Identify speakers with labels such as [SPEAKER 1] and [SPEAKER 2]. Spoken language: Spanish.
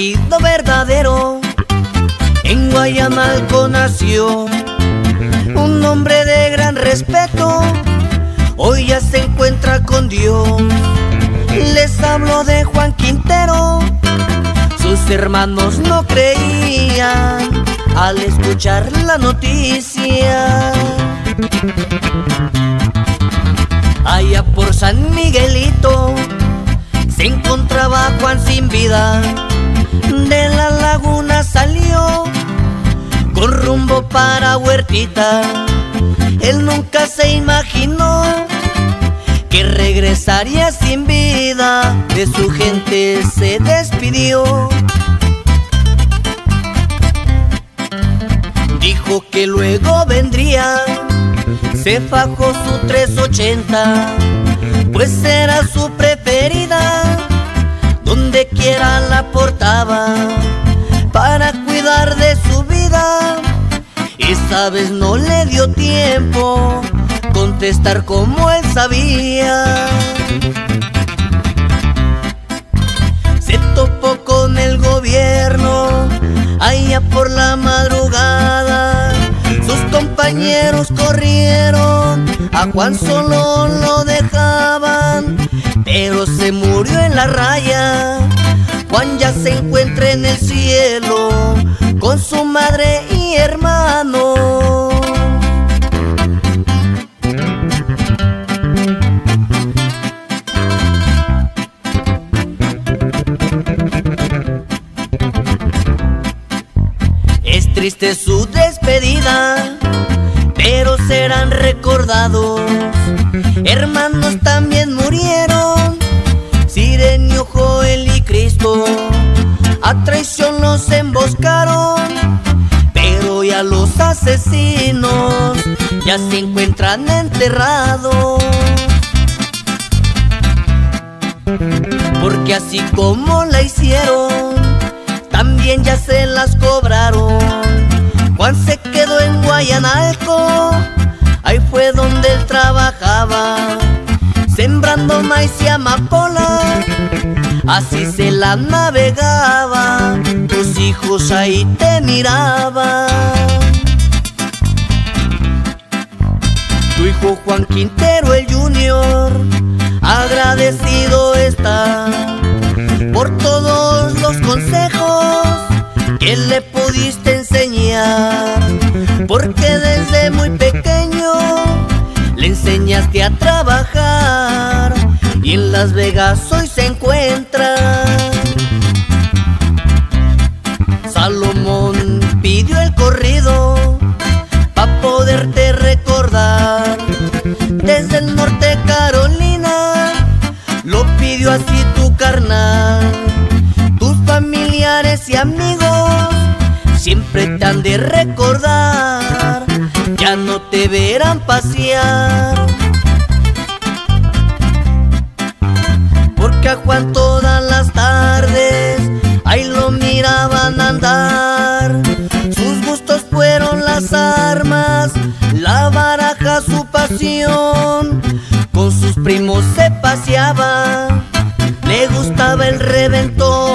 [SPEAKER 1] sido verdadero. En Guayamalco nació un hombre de gran respeto, hoy ya se encuentra con Dios. Les hablo de Juan Quintero. Sus hermanos no creían al escuchar la noticia. Allá por San Miguelito se encontraba Juan sin vida. De la laguna salió con rumbo para Huertita. Él nunca se imaginó que regresaría sin vida. De su gente se despidió. Dijo que luego vendría. Se fajó su 380, pues era su preferida. Donde quiera la portaba para cuidar de su vida. Esta vez no le dio tiempo contestar como él sabía. Se topó con el gobierno allá por la madrugada. Sus compañeros corrieron, a Juan solo lo dejaban, pero se murió en la raya. Juan ya se encuentra en el cielo con su madre y hermano. Es triste su despedida, pero serán recordados. Hermanos también murieron, Sirenio, Joel y Cristo. A traición los emboscaron, pero ya los asesinos ya se encuentran enterrados. Porque así como la hicieron, también ya se las cobraron. Juan se quedó en Guayanalco, ahí fue donde él trabajaba, sembrando maíz y amapola, así se la navegaba. Tus hijos ahí te miraban. Tu hijo Juan Quintero el Junior agradecido está por todos los consejos que le pudiste enseñar, porque desde muy pequeño le enseñaste a trabajar y en Las Vegas hoy se encuentra. Salomón pidió el corrido pa' poderte recordar. Desde el norte Carolina lo pidió así tu carnal. Tus familiares y amigos siempre te han de recordar, ya no te verán pasear. Porque a Juan todas las tardes ahí lo miraban andar. Sus gustos fueron las armas, la baraja su pasión. Con sus primos se paseaba, le gustaba el reventón.